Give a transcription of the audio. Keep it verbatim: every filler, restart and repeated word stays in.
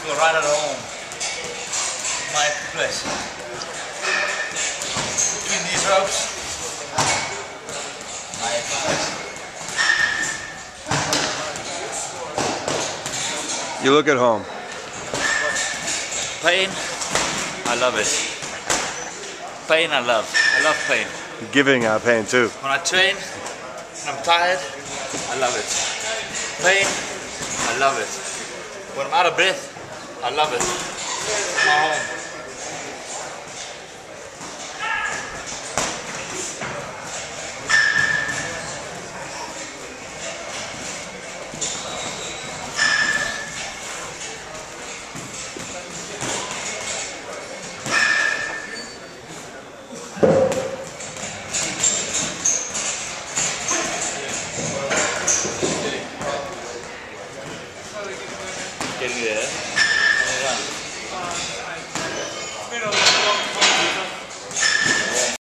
You're right at home. My place. Between these ropes. My place. You look at home. Pain, I love it. Pain, I love. I love pain. Giving out pain too. When I train and I'm tired, I love it. Pain, I love it. When I'm out of breath, I love it. My home. Getting there.